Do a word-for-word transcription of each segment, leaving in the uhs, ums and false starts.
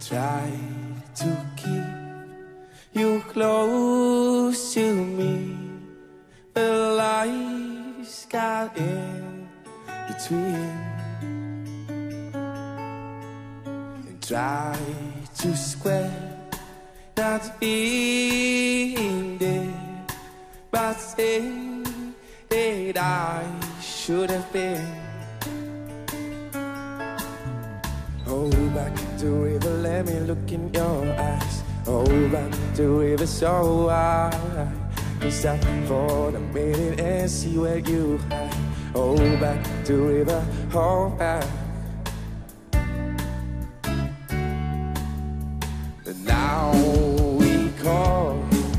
try to keep you close to me, but life's got in between. And try to square not being there, but saying that I should have been. Oh, back to river, let me look in your eyes. Oh, back to river, so I can stop for a minute and see where you hide. Oh, back to river, hold back. But now we call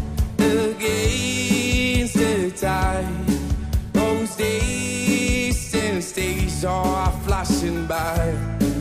against the tide. Those days and stays are flashing by.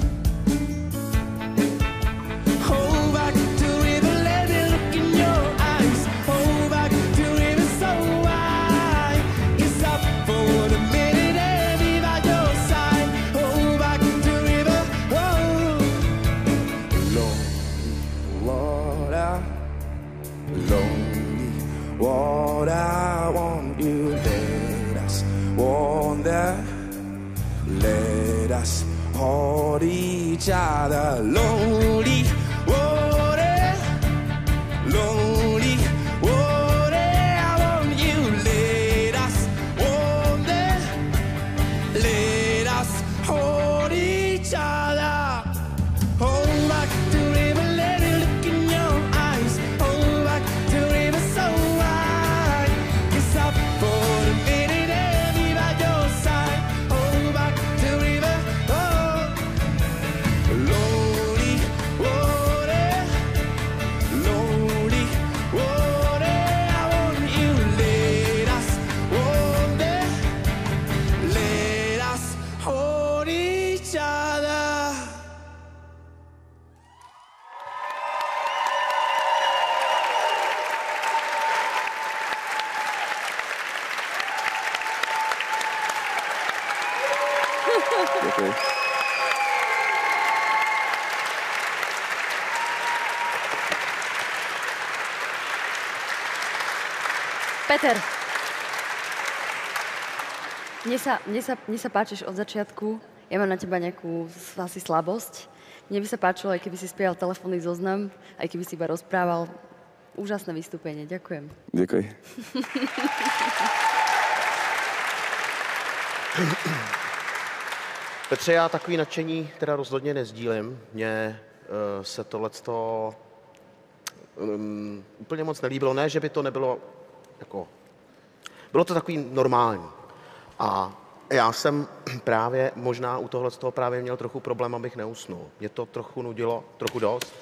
What I want you, let us wander, let us hold each other. Lonely water, lonely water, I want you, let us wander, let us hold each other. Hold back to river, let it look in your eyes. Hold back to river, so Děkuji. Peter, mne sa, mne, sa, mne sa páčiš od začiatku. Ja mám na teba nejakú asi slabosť. Mne by sa páčilo, aj keby si spieval telefónny zoznam, aj keby si iba rozprával. Úžasné vystúpenie. Ďakujem. Děkuji. Petře, já takový nadšení teda rozhodně nezdílím. Mně uh, se tohleto um, úplně moc nelíbilo. Ne, že by to nebylo jako... Bylo to takový normální. A já jsem právě možná u tohle z toho právě měl trochu problém, abych neusnul. Mě to trochu nudilo, trochu dost.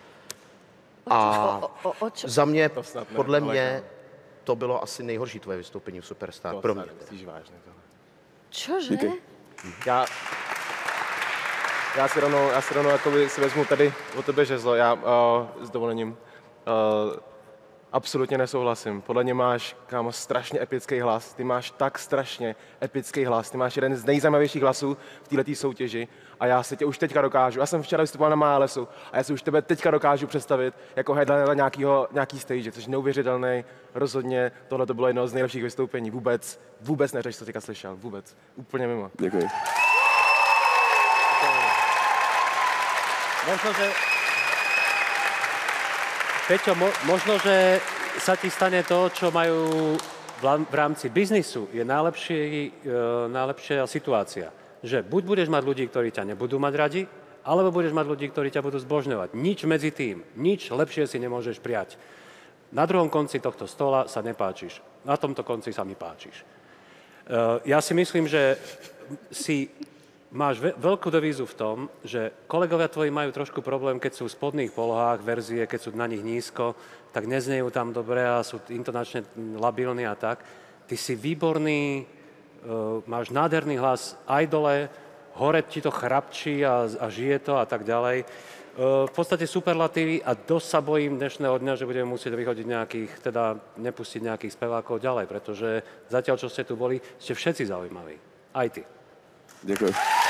A za mě, podle mě, to bylo asi nejhorší tvoje vystoupení v Superstar. Pro mě. Čože? Já, já si rovnou, já si rovnou jakoby si vezmu tady od tebe žezlo. Já uh, s dovolením uh, absolutně nesouhlasím. Podle mě máš, kámo, strašně epický hlas. Ty máš tak strašně epický hlas. Ty máš jeden z nejzajímavějších hlasů v této soutěži. A já si tě už teďka dokážu. Já jsem včera vystupoval na Málesu a já si už tebe teďka dokážu představit jako headlinera nějakýho, nějaký stage, což je neuvěřitelný. Rozhodně tohle to bylo jedno z nejlepších vystoupení. Vůbec, vůbec neřeš, co teďka slyšel. Vůbec. Úplně mimo. Děkuji. Možno, že... Peťo, mo- možno, že sa ti stane to, čo majú v rámci biznisu, je najlepší, e, najlepšia situácia. Že buď budeš mať ľudí, ktorí ťa nebudú mať radi, alebo budeš mať ľudí, ktorí ťa budú zbožňovať. Nič medzi tým. Nič lepšie si nemôžeš prijať. Na druhom konci tohto stola sa nepáčiš. Na tomto konci sa mi páčiš. E, ja si myslím, že si... Máš ve- veľkú devízu v tom, že kolegovia tvoji majú trošku problém, keď sú v spodných polohách verzie, keď sú na nich nízko, tak neznejú tam dobre a sú intonačne labilní a tak. Ty si výborný, uh, máš nádherný hlas aj dole, hore ti to chrapčí a, a žije to a tak ďalej. Uh, v podstate superlatívy a dosť sa bojím dnešného dňa, že budeme musieť vyhodiť nejakých, teda nepustiť nejakých spevákov ďalej, pretože zatiaľ, čo ste tu boli, ste všetci zaujímaví. Aj ty. Děkuji.